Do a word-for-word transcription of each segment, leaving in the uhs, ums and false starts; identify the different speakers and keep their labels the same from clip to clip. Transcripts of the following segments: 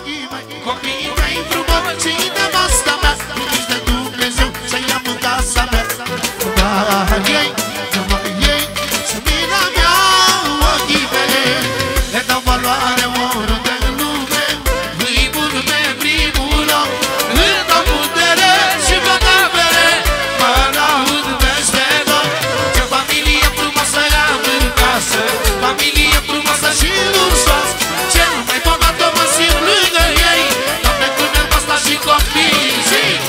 Speaker 1: ochii mei, copiii mei frumoși, și nevasta mea, iubiți de Dumnezeu să-i am în casa mea. Dar ei, numai ei, sunt mina mea, ochii mei, le dau valoare oriunde în lume, îi pun pe primul loc, îi dau putere și vă dau bere, mă laud peste tot. Ce familie frumoasă am în casă, familie frumoasă și luxoasă, cel mai bogat mă simt lângă ei, Doamne, cu nevasta și copiii.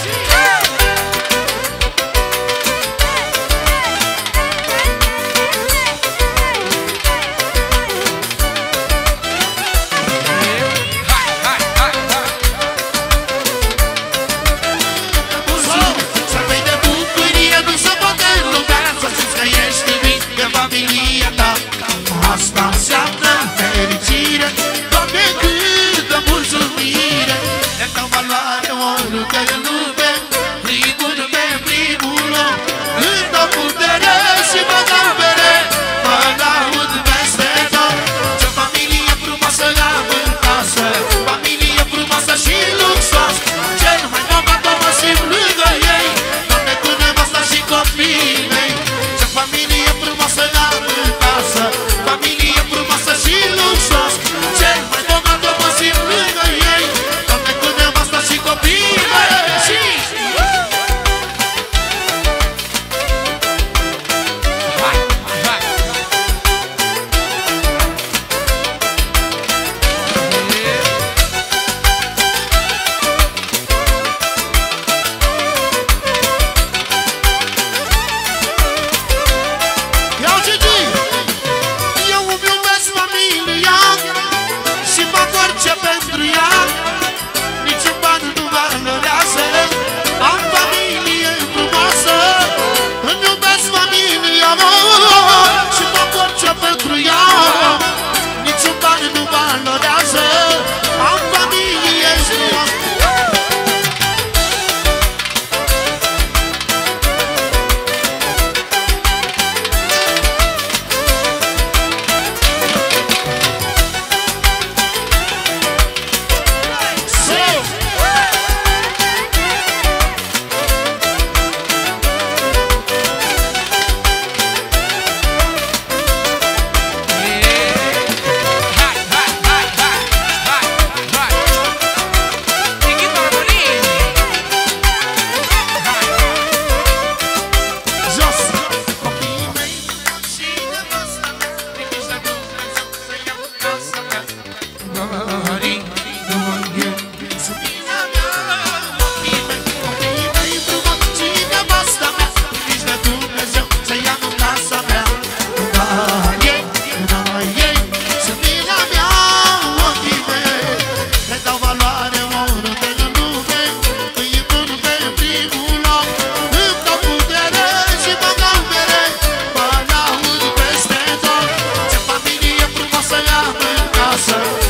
Speaker 1: Să vei de bucurie, nu se poate în lumea, să știți că ești iubit de familia ta. Asta înseamnă fericire, Doamne, câtă mulțumire. Le dau valoare oriunde în lume, îi pun pe primul loc, îi dau putere și vă dau bere, mă laud peste tot. Ce familie frumoasă am în casă, familie frumoasă și luxoasă, cel mai bogat mă simt lângă ei, Doamne, cu nevasta și copiii mei. Ce familie frumoasă am în casă, familie frumoasă și luxoasă, cel mai bogat mă simt lângă ei, Doamne, cu nevasta și copiii mei. Și iau Gigi, eu îmi iubesc familia și fac orice pentru ea, niciun ban nu valorează. Am familie frumoasă, îmi iubesc familia și fac orice pentru ea, niciun ban nu valorează. Am familie frumoasă. Jos! Copiii mei și nevasta mea, iubiți de Dumnezeu să-i am în casa mea. Dorii, numai eu, sunt mina mea. Copiii mei, copiii mei frumoși și nevasta mea, iubiți de Dumnezeu să-i am în casa mea. Dorii, numai ei, sunt mina mea. Ochii mei, le dau valoare oriunde în lume, îi pun pe primul loc, îmi dau putere și mă dau bere, mă laud peste tot. Ce familie frumoasă am în casă,